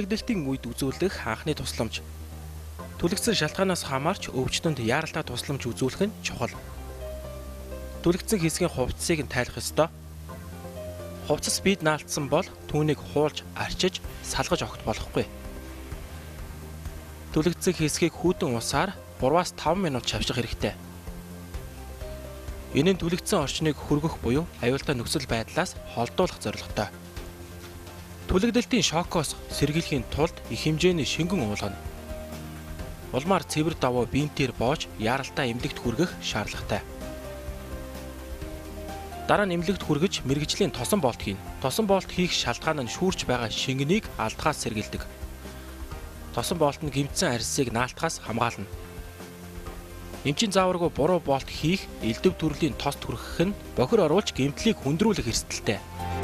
Түлэгдэлтийн үед үзүүлэх анхны тусламж. Түлэгдсэн шалтгаанаас хамаарч өвчтөнд яаралтай тусламж үзүүлэх нь чухал. Түлэгдсэн хэсгийн хувцсыг нь тайлах ёстой. Хувцас бид наалтсан бол түүнийг хуулж, арчиж, салгаж огт болохгүй. Түлэгдсэн хэсгийг хүйтэн усаар 3-5 минут шавжих хэрэгтэй. Энэ нь түлэгдсэн орчныг хөргөх буюу аюултай нөхцөл байдлаас холдуулах зорилготой. Түлэгдэлтийн шокоос сэргийлэхийн тулд их хэмжээний шингэн уулгана. Улмаар цэвэр давуу биенээр боож яаралтай эмнэлэгт хүргэх шаардлагатай. Дараа нь эмнэлэгт хүргэж мэргэжлийн тосон болт хийн. Тосон болт хийх шалтгаан нь шүүрч байгаа шингэнийг алдгаас сэргийлдэг. Тосон болт нь гэмтсэн арьсыг наалтахаас хамгаална. Эмчийн зааваргүй буруу болт хийх элдв төрлийн тост хүргэх нь бохир оруулж гэмтлийг хүндрүүлэх эрсдэлтэй.